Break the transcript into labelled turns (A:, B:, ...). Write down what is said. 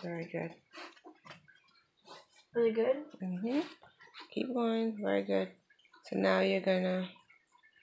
A: Very good.
B: Really good?
A: Keep going. Very good. So now you're gonna